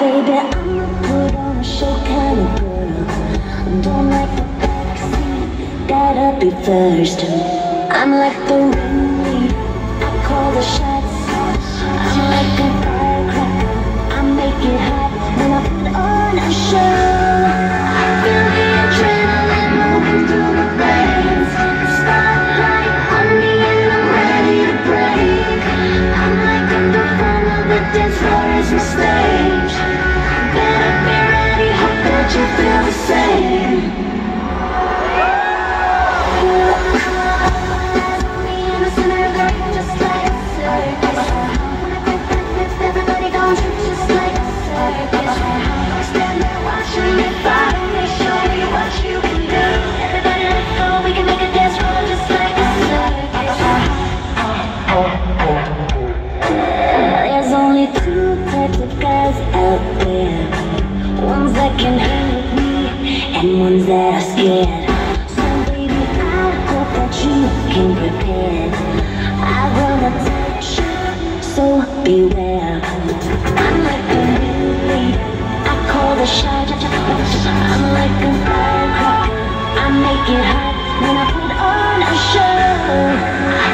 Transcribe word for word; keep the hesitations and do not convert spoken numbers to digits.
Baby, I'm a put on a show kind of girl. Don't like the backseat, gotta be first. I'm like the ringleader, I call the shots. I'm like a firecracker, I make it hot when I put on a show. I feel the adrenaline moving through my veins. Spotlight on me and I'm ready to break. I'm like I'm the front of the dance floor is my stage. Better be ready, hope that you feel the same. Everybody gon' treat just like a circus. Stand there watching me follow me, show me what you can do. Everybody let's go, we can make a dance floor just like a circus. There's only two types of guys out there. Ones that can hang with me, and ones that are scared. So baby, I hope that you came prepared. I run a tight ship, so beware. I'm like a ringleader, I call the shots. I'm like a firecracker, I make it hot when I put on a show.